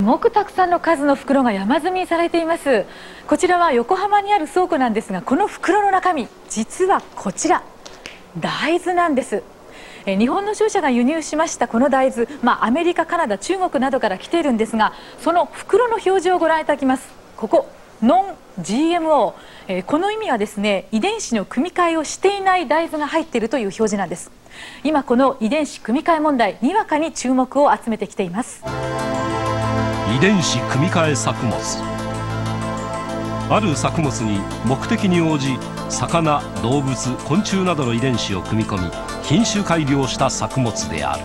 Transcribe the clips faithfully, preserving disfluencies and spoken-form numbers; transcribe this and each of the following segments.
ごくたくさんの数の袋が山積みにされています。こちらは横浜にある倉庫なんですが、この袋の中身、実はこちら大豆なんです。え日本の商社が輸入しましたこの大豆、まあ、アメリカ、カナダ、中国などから来ているんですが、その袋の表示をご覧いただきます。ここノン ジーエムオー、えー、この意味はですね、遺伝子の組み換えをしていない大豆が入っているという表示なんです。今この遺伝子組み換え問題、にわかに注目を集めてきています。 遺伝子組み換え作物、ある作物に目的に応じ魚、動物、昆虫などの遺伝子を組み込み品種改良した作物である。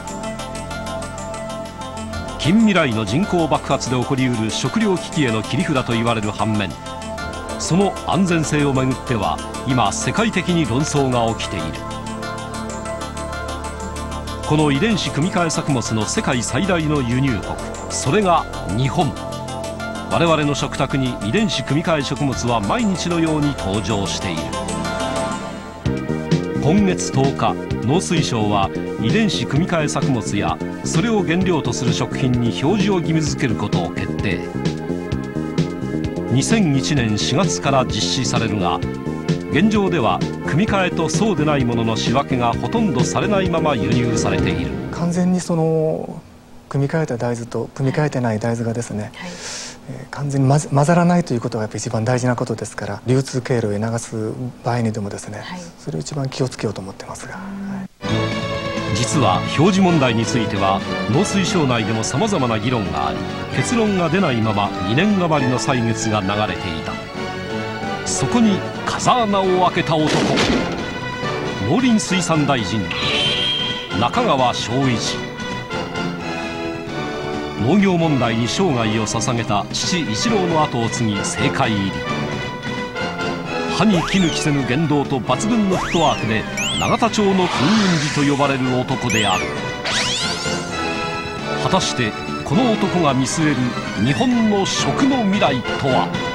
近未来の人口爆発で起こりうる食糧危機への切り札と言われる反面、その安全性をめぐっては今世界的に論争が起きている。この遺伝子組み換え作物の世界最大の輸入国、それが日本。我々の食卓に遺伝子組み換え食物は毎日のように登場している。今月とおか、農水省は遺伝子組み換え作物やそれを原料とする食品に表示を義務付けることを決定。にせんいちねんしがつから実施されるが、現状では組み換えとそうでないものの仕分けがほとんどされないまま輸入されている。 完全にその組み換えた大豆と組み換えてない大豆がですね、はい、えー、完全に混ぜ混ざらないということがやっぱり一番大事なことですから、流通経路へ流す場合にでもですね、はい、それを一番気をつけようと思ってますが、はい、 実は表示問題については農水省内でもさまざまな議論があり、結論が出ないままにねん余りの歳月が流れていた。そこに風穴を開けた男、農林水産大臣中川正一。農業問題に生涯を捧げた父一郎の後を継ぎ政界入り。歯に衣着せぬ言動と抜群のフットワークで永田町の風雲児と呼ばれる男である。果たしてこの男が見据える日本の食の未来とは。